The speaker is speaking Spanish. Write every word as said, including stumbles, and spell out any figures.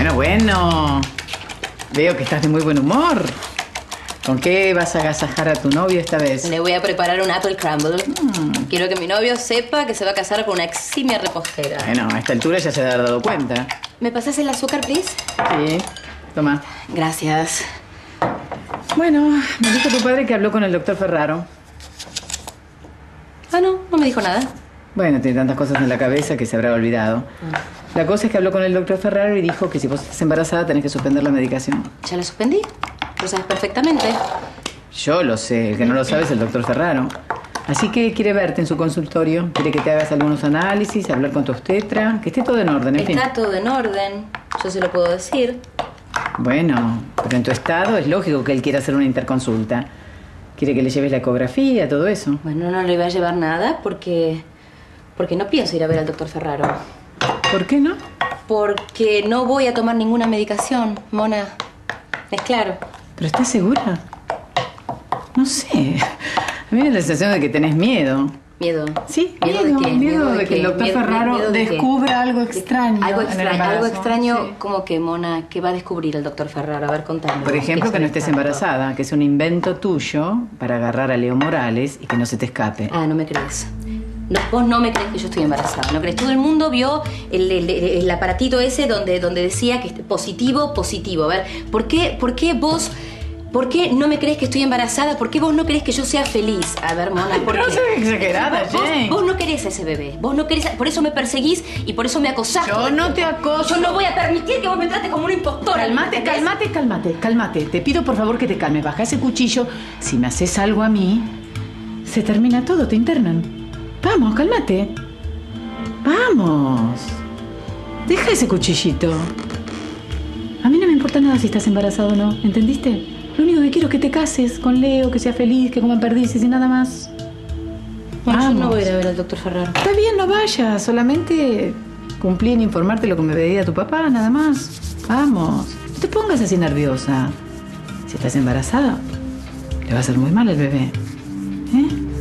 Bueno, bueno. Veo que estás de muy buen humor. ¿Con qué vas a agasajar a tu novio esta vez? Le voy a preparar un apple crumble. Mm. Quiero que mi novio sepa que se va a casar con una eximia repostera. Bueno, a esta altura ya se debe haber dado cuenta. ¿Me pasas el azúcar, please? Sí. Toma. Gracias. Bueno, me dijo tu padre que habló con el doctor Ferraro. Ah, no, no me dijo nada. Bueno, tiene tantas cosas en la cabeza que se habrá olvidado. Mm. La cosa es que habló con el doctor Ferraro y dijo que si vos estás embarazada tenés que suspender la medicación. ¿Ya la suspendí? Lo sabes perfectamente. Yo lo sé, el que no lo sabe es el doctor Ferraro. Así que quiere verte en su consultorio, quiere que te hagas algunos análisis, hablar con tu obstetra, que esté todo en orden, en Está fin. Está todo en orden, yo se lo puedo decir. Bueno, pero en tu estado es lógico que él quiera hacer una interconsulta. Quiere que le lleves la ecografía, todo eso. Bueno, no le voy a llevar nada porque... porque no pienso ir a ver al doctor Ferraro. ¿Por qué no? Porque no voy a tomar ninguna medicación, Mona. Es claro. ¿Pero estás segura? No sé. A mí me da la sensación de que tenés miedo. ¿Miedo? Sí, miedo. ¿Miedo ¿De qué? Miedo de, de que el qué? doctor ¿Miedo, Ferraro miedo de descubra qué? algo extraño. Algo extraño, algo extraño. Sí. ¿Cómo que, Mona? ¿Qué va a descubrir el doctor Ferraro? A ver, contame. Por ejemplo, que no estés embarazada, que es un invento tuyo para agarrar a Leo Morales y que no se te escape. Ah, no me crees. No, vos no me crees que yo estoy embarazada, ¿no crees? Todo el mundo vio el, el, el aparatito ese donde, donde decía que positivo, positivo. A ver, ¿por qué, por qué vos... ¿Por qué no me crees que estoy embarazada? ¿Por qué vos no crees que yo sea feliz? A ver, Mona, ¿por qué? No seas exagerada, vos, Jane. Vos no querés a ese bebé. Vos no querés... Por eso me perseguís y por eso me acosás. Yo no te acoso. Yo no voy a permitir que vos me trates como una impostora. Calmate, calmate, calmate, calmate. Te pido por favor que te calmes. Baja ese cuchillo. Si me haces algo a mí, se termina todo, te internan. Vamos, cálmate. Vamos. Deja ese cuchillito. A mí no me importa nada si estás embarazada o no, ¿entendiste? Lo único que quiero es que te cases con Leo, que seas feliz, que coman perdices y nada más. Bueno, Vamos. yo no voy a ir a ver al doctor Ferraro. Está bien, no vayas. Solamente cumplí en informarte lo que me pedía tu papá, nada más. Vamos. No te pongas así nerviosa. Si estás embarazada, le va a hacer muy mal al bebé. ¿Eh?